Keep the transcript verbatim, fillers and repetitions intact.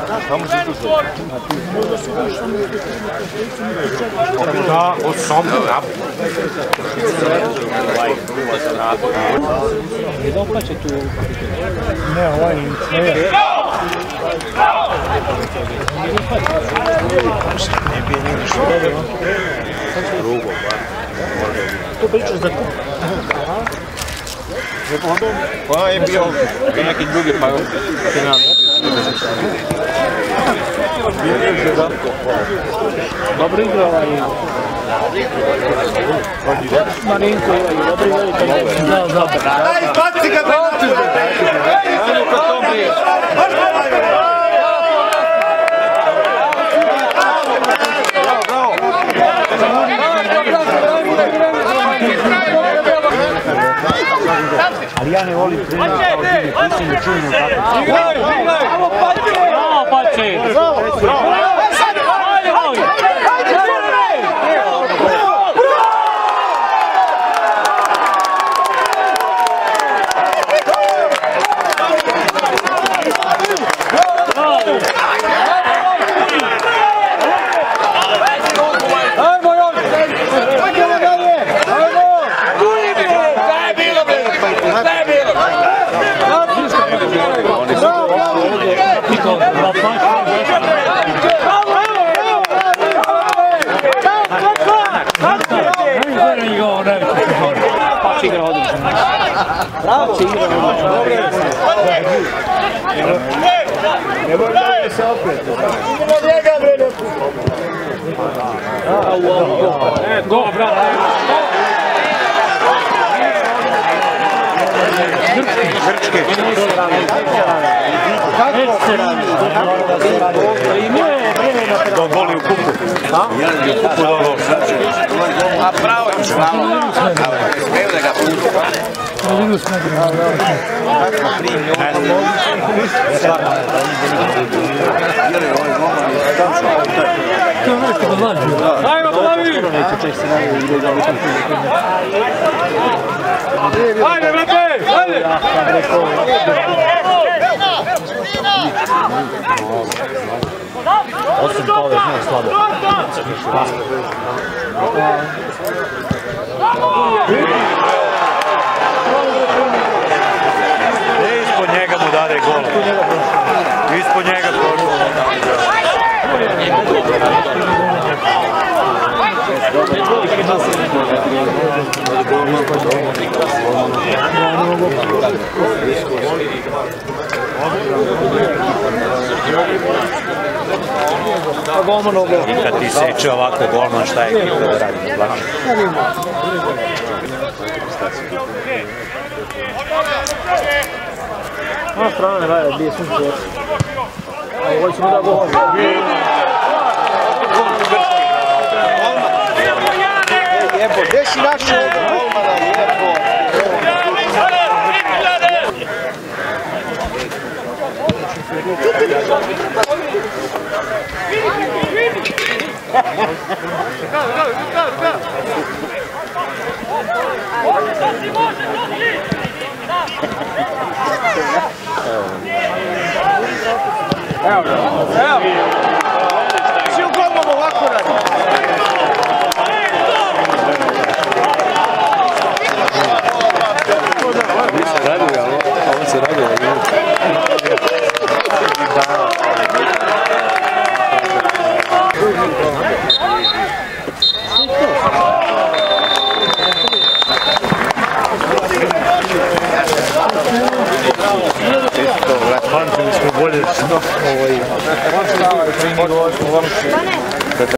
Da, od sobe, da. Jedan pa će tu... Ne, ovaj ne je. Ne bi nije ništa. Drugo, ba. Tu pričaš za kup. Pa je bio neki drugi, pa je Dobro igrala i... Marinko je dobro igrala i znao zapad. Daj, baci ga! Ali ja ne volim trener kao živi, mislim da čujemo kako. Bravo, Pače! Bravo, Pače! Bravo, bravo! Pače igra odlično. Bravo! Pače igra odlično. Ne boj da se opet. Idemo njega, bre! Go, bravo! Grčke. Do goli u kupu. U kupu dobro. A pravo je pravo. Evo da ga putu. Kako primio ovo? Ajmo, plavi! Ajde, brate! Ajde! Osim toga, ne slabo. Ispod njega mu dade gol. Ispod njega prošlo. Kad ti seče ovako golman, šta je ekipa da radi? Ona strana ne valja, bije sunce. A ovo ćemo da gol. Jebo, gdje si našao golmana, jebo? Evo ga, evo! Svi u golmom ovako radi. Ovo se raduje, ali ovo se raduje. Pamtili smo bolje što ovo je.